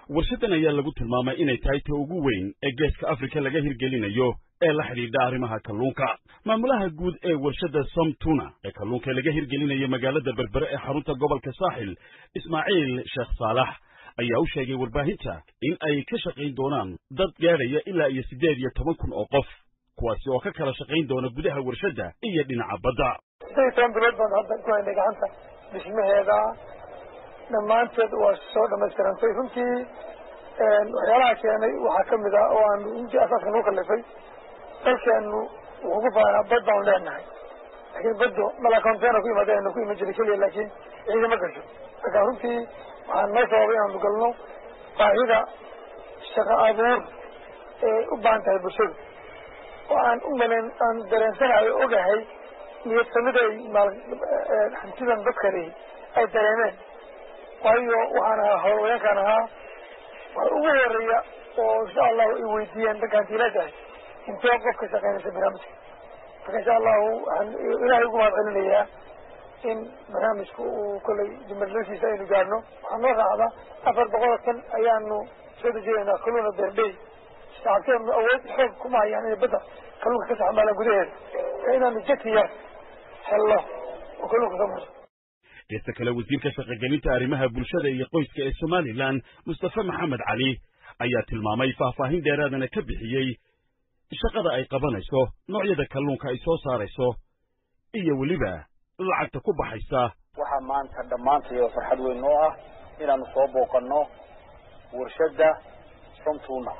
warshadan ayaa lagu tilmaamay inay tahay ta ugu weyn ee geeska Afrika laga hirgelinayo ee la xidhiidha arrimaha kalluunka. Maamulaha guud ee warshada Somtuna ee kalluunka laga hirgelinayo magaalada Berbera ee xarunta gobolka Saaxil, Ismaaciil Sheekh Saalax, ayaa u sheegay warbaahinta in ay ka shaqayn doonaan dad gaaraya ilaa 18 oo qof, kuwaasi oo ka kala shaqayn doona gudaha warshada iyo dhinaca badda. Saytaan bilad baan hadda ku haynay gacanta dhismaheeda dhammaanteed waa soo dhammaystirantay. runtii waxyaalaha keenay waxaa ka mid ah oo aan intii asaaska noo kallifay dalkeenu wuxuu ku faanaa bad baan leenahay, laakiin baddo malakonteena ku imaadeen ku iman jiray keliya, laakiin ciidama gasho. marka runtii waxaan noo sababay inaanu galno baahida shaqo abuur ee u baahan tahay bulshadu, oo aan u malayn aan dareensanayo ogahay niyadsamida hantidan dadkani ay dareemeen. waayo waxaan ahaa haweenkaan ahaa waxa ugu horeeya oo insha allahu ay weydiiyeen dadka hantiilaadahay intee qof ka shaqaynaysa barnaamijka. marka insha allahu waxaan ilaahay ugu mahad celinayaa in barnaamijka uu kolley dimarlasiisa aynu gaarno. waxaa noo raacda 400 tan ayaanu soo dejinaynaa kalluuna beerdhey. shacabkeenu awood xoog kuma hayaan inay badda kalluunka ka saxmaalaan gudaheeda, ee inaanu jetiya hello oo kalluunka ka marso. geesta kale wasiirka shaqagelinta arrimaha bulshada iyo qoyska ee Somaliland, Mustafa Maxamed Cali, ayaa tilmaamay faahfaahin dheeraadana ka bixiyey shaqada ay qabanayso, noocyada kalluunka ay soo saarayso iyo weliba lacagta ku baxaysa. waxaa maanta dhammaantayo farxad weyn noo ah inaanu soo booqanno warshada Somtuna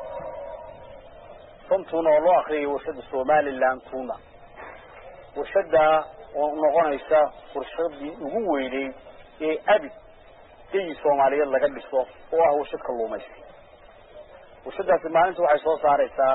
oo loo akhriyay warshada Somaliland Tuna. warshada oo noqonaysa warshadii ugu weynay ee abid ay Soomaaliyeed laga dhiso oo ah warshad kalluumaysi. warshadaasi maalintii waxay soo saaraysaa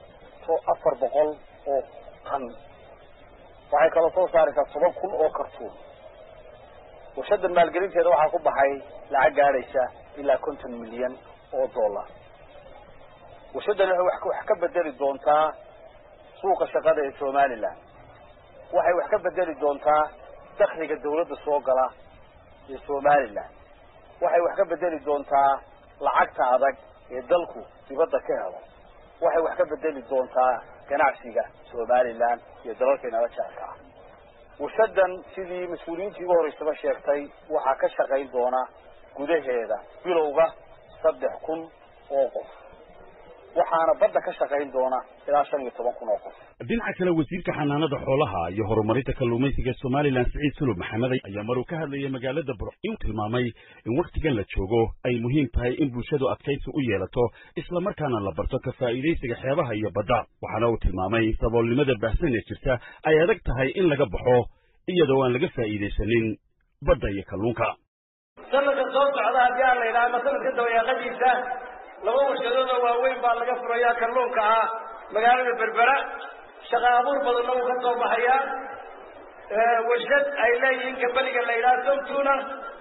400 oo tan, waxay kala soo saaraysaa 10,000 oo kartuun. warshadan maalgelinteeda waxaa ku baxay lacag gaaraysa ilaa 50 milyan oo dollar. warshadan wax ka bedeli doontaa suuqa shaqada ee Somaliland, waxay wax ka bedeli doontaa dakhliga dawladda soo gala ee Somaliland, waxay wax ka bedeli doontaa lacagta adag ee dalku dibadda ka helo, waxay wax ka bedeli doontaa ganacsiga Somaliland iyo dalalkeena la jaarka ah. warshadan sidii mas'uuliyiintii ugu horeysay sheegtay waxaa ka shaqayn doona gudaheeda bilowga 3,000 oo qof, waxaana badda ka shaqayn doona ilaa 15,000 oo qof. dhinaca kale wasiirka xanaanada xoolaha iyo horumarinta kalluumaysiga Somaliland, Saciid Sulub Maxamed, ayaa maruu ka hadlayay magaalada Burco in tilmaamay in waqtigan la joogo ay muhiim tahay in bulshadu adkaysi u yeelato isla markaana la barto ka faa'iidaysiga xeebaha iyo badda. waxaana uu tilmaamay saboolnimada baahsan ee jirta ay adag tahay in laga baxo iyadoo aan laga faa'iidaysanin badda iyo kalluunka. sanadka soo socda haddii aan la yidhaahdo sanadka dabayaaqadiisa 2 warshadood oo waaweyn baa laga furayaa kalluunka ah magaalada Berbera. shaqo abuur badanna wuu ka soo baxayaa. warshad ay leeyihiin kambaniga la yidhaahdo Somtuna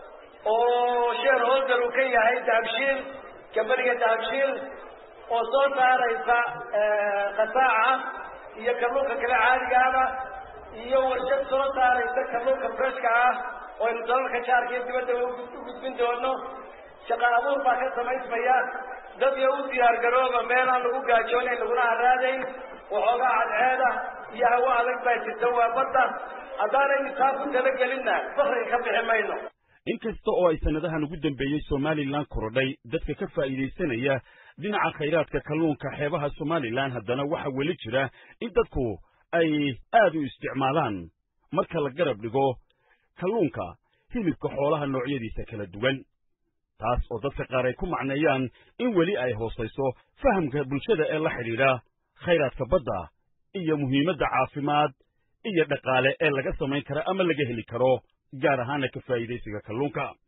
oo shareholder uu ka yahay Dahabshiil, kambaniga Dahabshiil oo soo saaraysa qasaaca iyo kalluunka kale caadiga ah, iyo warshad soo saaraysa kalluunka freshka ah oo aynu dalalka jaarka iyo dibadda u gudbin doono. shaqo abuur baa ka samaysmaya. dad iyo u diyaargarooba meel aan lagu gaajoonayn laguna haraadayn, waxoogaa cadceeda iyo hawo adag baa jirta waa badda. haddaanaynu taa ku talagelinna fakriga ka bixi mayno. inkasta oo ay sanadahan ugu dambeeyey Somaliland korodhay dadka ka faa'iidaysanaya dhinaca khayraadka kalluunka xeebaha Somaliland, haddana waxa weli jira in dadku ay aad u isticmaalaan marka la garab dhigo kalluunka hilibka xoolaha noocyadiisa kala duwan. taas oo dadka qaar ay ku macneeyaan in weli ay hoosayso fahamka bulshada ee la xidhiidha khayraadka badda iyo muhiimadda caafimaad iyo dhaqaale ee laga samayn karo ama laga heli karo, gaar ahaana ka faa'iidaysiga kalluunka.